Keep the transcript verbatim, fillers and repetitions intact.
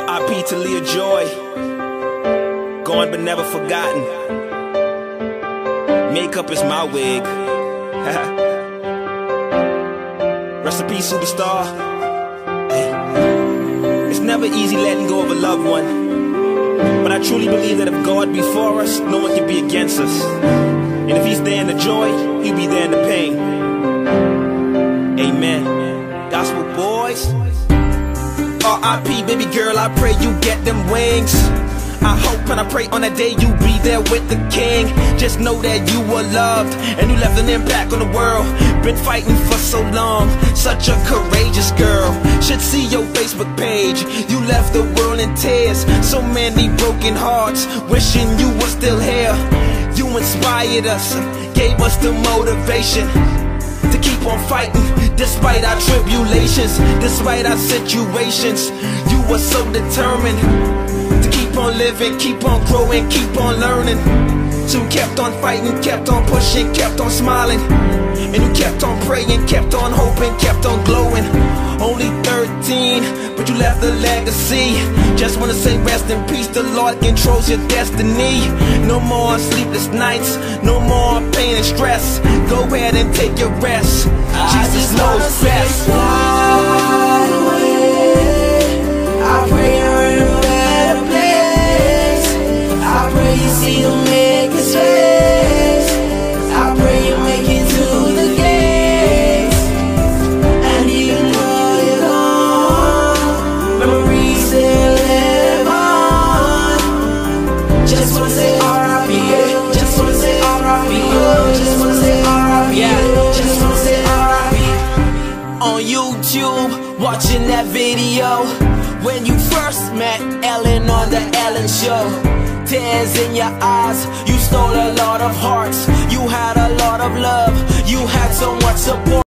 R I P to Leah Joy, gone but never forgotten. Makeup is my wig. Rest in peace, superstar. Hey. It's never easy letting go of a loved one, but I truly believe that if God be for us, no one can be against us. And if He's there in the joy, He'll be there in the pain. Amen. Gospel boys. R I P baby girl, I pray you get them wings. I hope and I pray on that day you be there with the King. Just know that you were loved and you left an impact on the world. Been fighting for so long, such a courageous girl. Should see your Facebook page, you left the world in tears. So many broken hearts, wishing you were still here. You inspired us, gave us the motivation to keep on fighting, despite our tribulations, despite our situations. You were so determined to keep on living, keep on growing, keep on learning. So you kept on fighting, kept on pushing, kept on smiling. And you kept on praying, kept on hoping, kept on glowing. Only thirteen, but you left a legacy. Just wanna say rest in peace, the Lord controls your destiny. No more sleepless nights, no more pain and stress. Go ahead and take your rest, Jesus knows best. I pray you're in a better place. I pray you see the Maker's face. I pray you make it to the gates. And even though you're gone, memories still live on. Just wanna say R I P, just wanna say R I P, just wanna say R I P, just wanna say R I P. On YouTube, watching that video when you first met Ellen on the Ellen Show. Tears in your eyes, you stole a lot of hearts. You had a lot of love, you had so much support.